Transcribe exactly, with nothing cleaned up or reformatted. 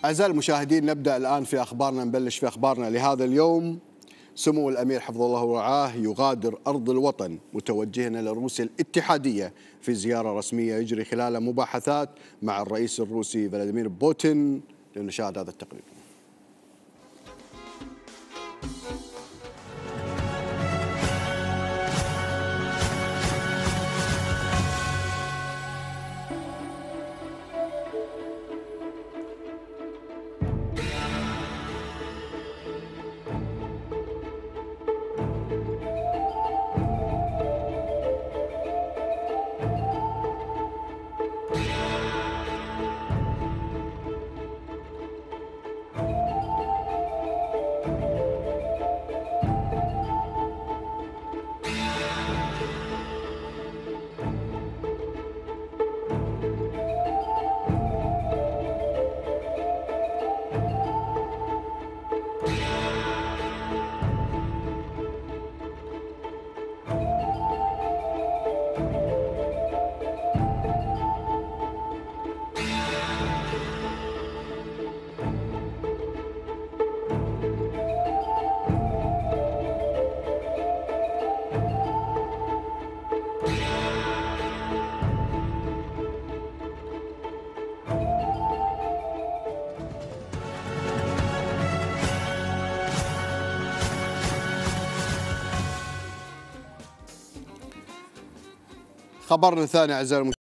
أعزائي المشاهدين، نبدأ الآن في أخبارنا. نبلش في أخبارنا لهذا اليوم. سمو الأمير حفظه الله ورعاه يغادر أرض الوطن متوجها إلى روسيا الاتحادية في زيارة رسمية يجري خلالها مباحثات مع الرئيس الروسي فلاديمير بوتين. لنشاهد هذا التقرير. خبرنا الثاني أعزائي